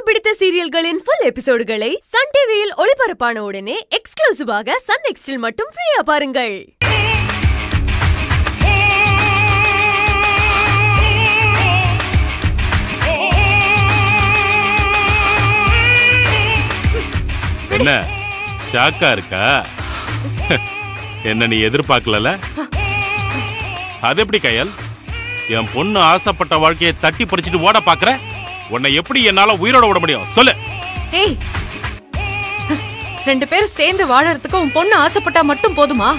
பிடித்த சீரியல்களின் full எபிசோடுகளை Sun டிவியில் ஒளிபரப்பான உடனே எக்ஸ்க்ளூசிவாக சன் நெக்ஸ்டில் மட்டும் ஃப்ரீயா பாருங்கள். என்ன ஷாக்கா இருக்கா? என்ன நீ எதிர்பார்க்கல? அது எப்படி கையல்? என் பொண்ணு ஆசைப்பட்ட வாழ்க்கையை தட்டி பறிச்சுட்டு ஓட பாக்குற? உன்னை எப்படி என்னால உயிரோட விட முடியும் சொல்லு? ஏய், ரெண்டு பேரும் சேர்ந்து வாழறதுக்கு உன் பொண்ணு ஆசைப்பட்டா மட்டும் போதுமா?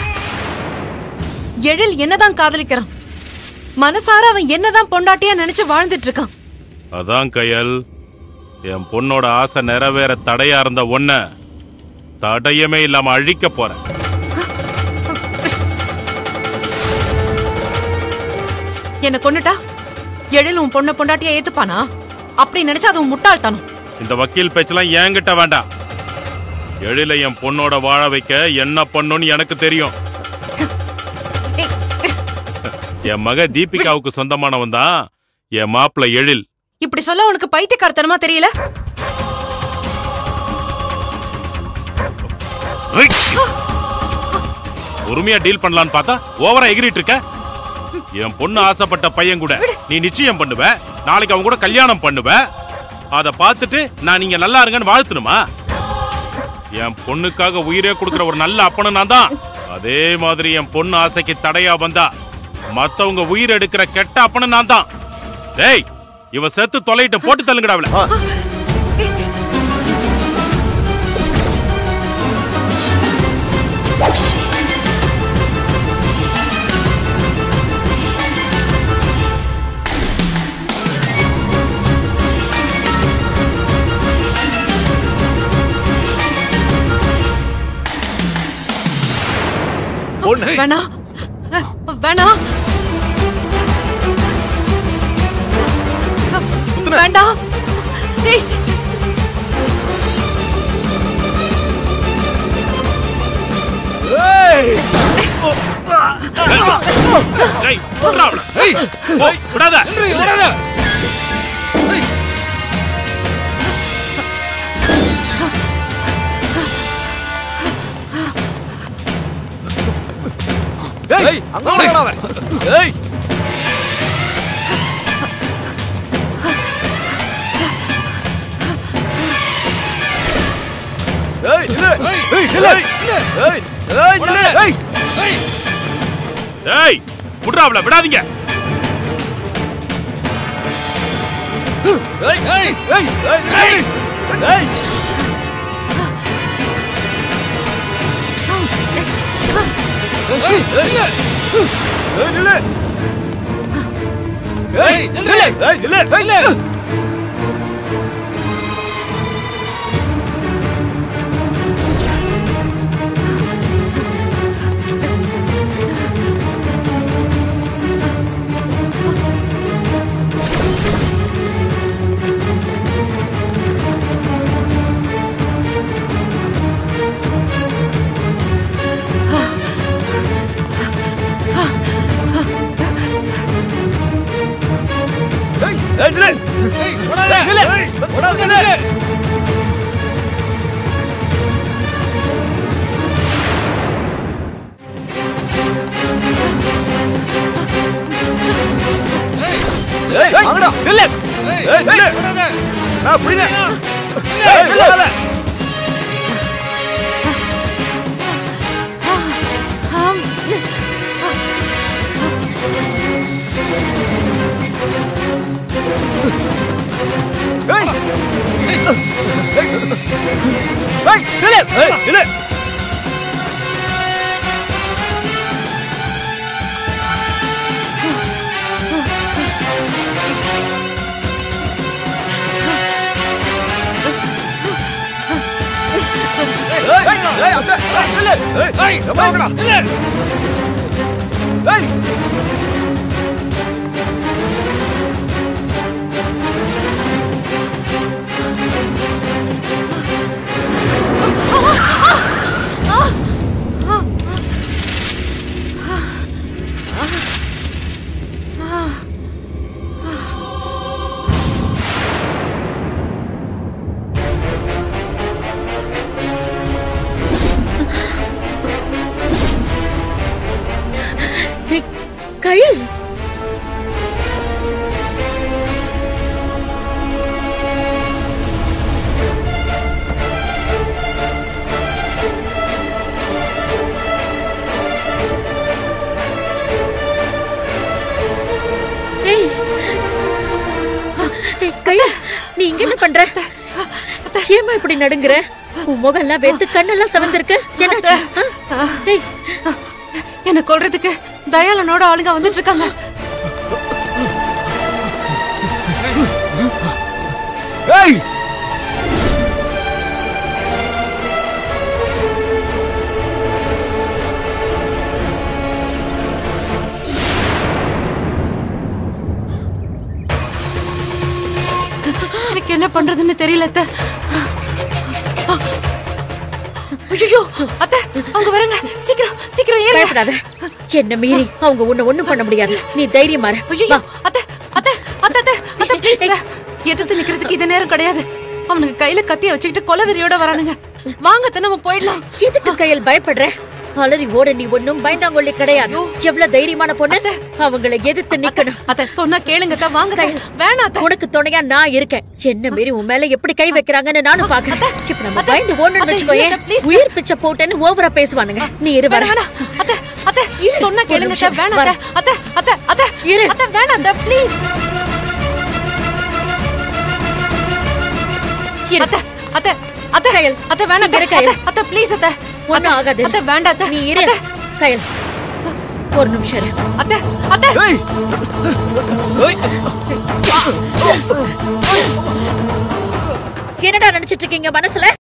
எழில் என்னதான் காதலிக்கிறான், மனசார அவன் என்னதான் பொண்டாட்டியா நினைச்சு வாழ்ந்துட்டு இருக்கான். அதான் கையல், என் பொண்ணோட ஆசை நிறைவேற தடையா இருந்த ஒன்ன தடையமே இல்லாம அழிக்க போறேன். என்ன கொன்னுட்டா எழில் உன் பொண்ண பொண்டாட்டியா ஏத்துப்பானா? அப்படி நினைச்சா அது முட்டாள்தானம். இந்த வக்கீல் பேச்செல்லாம் என்கிட்ட வேண்டாம். எழில என் பொண்ணோட வாழ வைக்க என்ன பண்ணுன்னு எனக்கு தெரியும். என் மக தீபிகாவுக்கு சொந்தமானவன் தான் என் மாப்பிள்ள எழில். இப்படி சொல்ல உனக்கு பைத்தியக்காரத்தனமா தெரியல? பொறுமையா டீல் பண்ணலான்னு பார்த்தா ஓவரா எகிரிட்டு இருக்க. என் பொண்ணு ஆசைப்பட்ட பையன் கூட நீ நிச்சயம் பண்ணுவ, நாளைக்கு அவன் கூட கல்யாணம் பண்ணுவ. அத பார்த்துட்டு நான் நீங்க நல்லா இருங்கன்னு வாழ்த்தணுமா? என் பொண்ணுக்காக உயிரே கொடுக்கிற ஒரு நல்ல அப்பனு நான் தான். அதே மாதிரி என் பொண்ணு ஆசைக்கு தடையா வந்தா மத்தவங்க உயிர் எடுக்கிற கெட்ட அப்பனு நான் தான். டேய், இவ செத்து தொலைட்டு போட்டு தள்ளுங்கடாவல. வேணா வேணா வேண்டாம். விடாதீங்க. நீ இங்க என்ன பண்ற? ஏமா இப்படி நடுங்குற? உன் முகம் எல்லாம் வெந்து கண்ணெல்லாம் செவந்திருக்கு. என்னாச்சு? ஏய், என்ன கொல்றதுக்கு தயாளனோட ஆளுங்க வந்துட்டு இருக்காங்க. ஏய், எனக்கு என்ன பண்றதுன்னு தெரியல அத்தை. ஐயோ அத்தை, அவங்க வராங்க. சீக்கிரம் சீக்கிரம் ஏறுங்க. பயப்படாத. என்ன மீறி அவங்க உன்னை ஒண்ணும் பண்ண முடியாது. நீ தைரியமா இரு. ஐயோ அத்தை அத்தை அத்தை அத்தை அத்தை ப்ளீஸ். எதிர்த்து நிக்கிறதுக்கு இது நேரம் கிடையாது. அவனுக்கு கையில கத்திய வச்சுக்கிட்டு கொலவெறியோட வரானுங்க. வாங்க அத்தை, நம்ம போயிடலாம். எதுக்கு கையில் பயப்படுற? அலறி ஓட நீ ஒண்ணும் பயந்தாங்கொள்ளி கிடையாது. எவ்வளவு தைரியமான பொண்ணு. அவங்களை எதிர்த்து நிக்கணும். அத்தை சொன்னா கேளுங்க அத்தை. வாங்க அத்தை. வேணாம் அத்தை. உனக்கு துணையா நான் இருக்கேன். என்ன மீறி உன் மேல எப்படி கை வைக்கிறாங்கன்னு நானும் பாக்குறேன். இப்ப நம்ம பயந்து ஓடணும்னு வச்சுக்கோயேன். உயிர் பிச்சை போட்டேன்னு ஓவரா பேசுவானுங்க. நீ இரு வர. அத்தை அத்தை சொன்னா கேளுங்க அத்தை. வேணாம் அத்தை. அத்தை அத்தை அத்தை இரு. அத்தை வேணாம் அத்தை ப்ளீஸ். அத்தை அத்தை அத்தை கையல். அத்தை வேணாம் இங்க இரு கையல். அத்தை அத்தை ப்ளீஸ் அத்தை. ஒண்ணும் ஆகாது. அத்தை வேண்டாம் அத்தை. நீ இரு கையல். ஒரு நிமிஷம் இரு. அத்தை அத்தை ஏய், ஏய், என்னடா நினைச்சிட்டு இருக்கீங்க மனசுல?